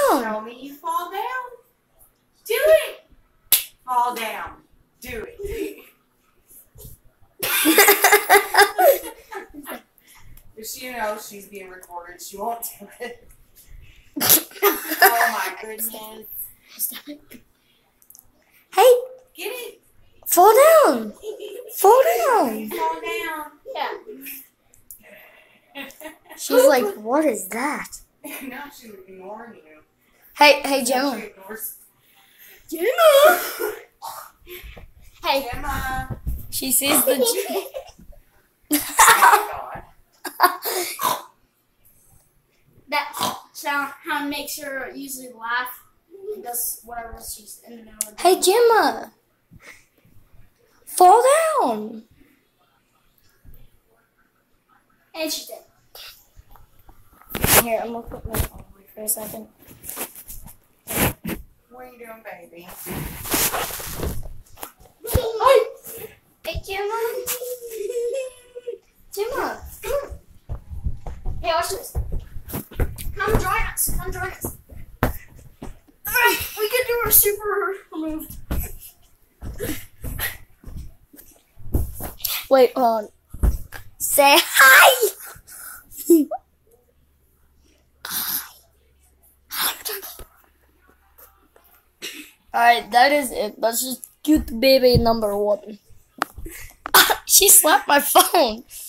down. Show me you fall down. Do it. Fall down. Do it. Just you know, she's being recorded. She won't do it. Oh my goodness. Hey, Get it. fall down. Fall down. Fall down. Yeah. She's like, what is that? Now she's ignoring you. Hey, Gemma. She ignores Gemma. Hey. Gemma. She sees the. Oh my God. That sound how it makes her usually laugh and does whatever she's in the middle of. Hey, Gemma. Fall down. And she did. Here, I'm gonna put my phone away for a second. What are you doing, baby? Hey, Gemma. Gemma, come on. Hey, watch this. Come join us. Come join us. Alright, we can do our super removed. Wait, hold on. Say hi. Alright, that is it. Let's just cute baby number 1. She slapped my phone.